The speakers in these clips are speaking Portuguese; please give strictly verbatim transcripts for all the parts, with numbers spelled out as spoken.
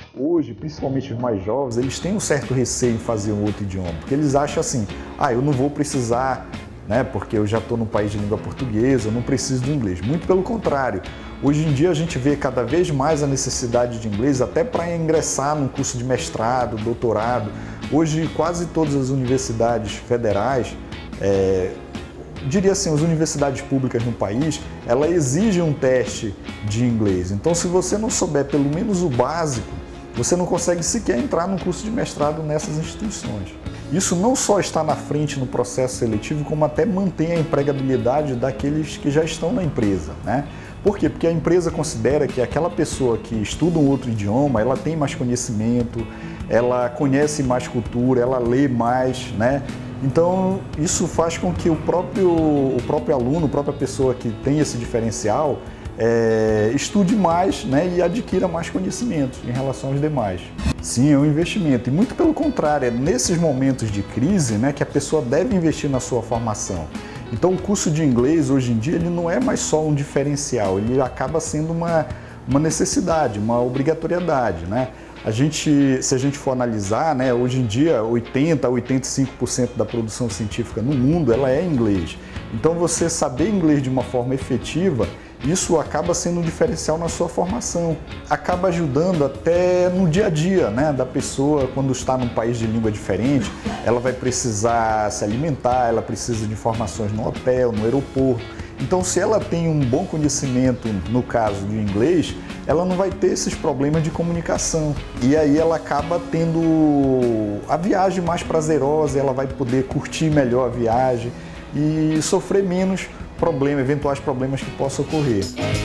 Hoje, principalmente os mais jovens, eles têm um certo receio em fazer um outro idioma, porque eles acham assim, ah, eu não vou precisar, né, porque eu já estou num país de língua portuguesa, eu não preciso de inglês. Muito pelo contrário, hoje em dia a gente vê cada vez mais a necessidade de inglês até para ingressar num curso de mestrado, doutorado. Hoje quase todas as universidades federais, é, diria assim, as universidades públicas no país, ela exige um teste de inglês. Então, se você não souber pelo menos o básico, você não consegue sequer entrar no curso de mestrado nessas instituições. Isso não só está na frente no processo seletivo, como até mantém a empregabilidade daqueles que já estão na empresa, né? Por quê? Porque a empresa considera que aquela pessoa que estuda um outro idioma, ela tem mais conhecimento, ela conhece mais cultura, ela lê mais, né? Então, isso faz com que o próprio, o próprio aluno, a própria pessoa que tem esse diferencial, é, estude mais, né, e adquira mais conhecimentos em relação aos demais. Sim, é um investimento. E muito pelo contrário, é nesses momentos de crise, né, que a pessoa deve investir na sua formação. Então, o curso de inglês, hoje em dia, ele não é mais só um diferencial, ele acaba sendo uma, uma necessidade, uma obrigatoriedade, né? A gente, se a gente for analisar, né, hoje em dia oitenta a oitenta e cinco por cento da produção científica no mundo ela é em inglês. Então você saber inglês de uma forma efetiva, isso acaba sendo um diferencial na sua formação. Acaba ajudando até no dia a dia, né, da pessoa quando está num país de língua diferente, ela vai precisar se alimentar, ela precisa de informações no hotel, no aeroporto. Então, se ela tem um bom conhecimento, no caso de inglês, ela não vai ter esses problemas de comunicação. E aí ela acaba tendo a viagem mais prazerosa, ela vai poder curtir melhor a viagem e sofrer menos problemas, eventuais problemas que possam ocorrer.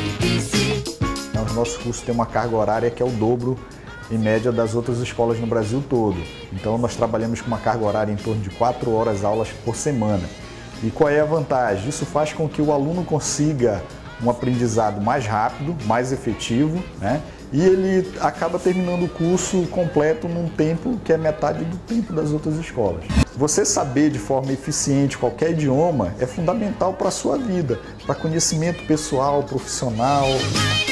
Os nossos cursos têm uma carga horária que é o dobro, em média, das outras escolas no Brasil todo. Então, nós trabalhamos com uma carga horária em torno de quatro horas aulas por semana. E qual é a vantagem? Isso faz com que o aluno consiga um aprendizado mais rápido, mais efetivo, né? E ele acaba terminando o curso completo num tempo que é metade do tempo das outras escolas. Você saber de forma eficiente qualquer idioma é fundamental para a sua vida, para conhecimento pessoal, profissional.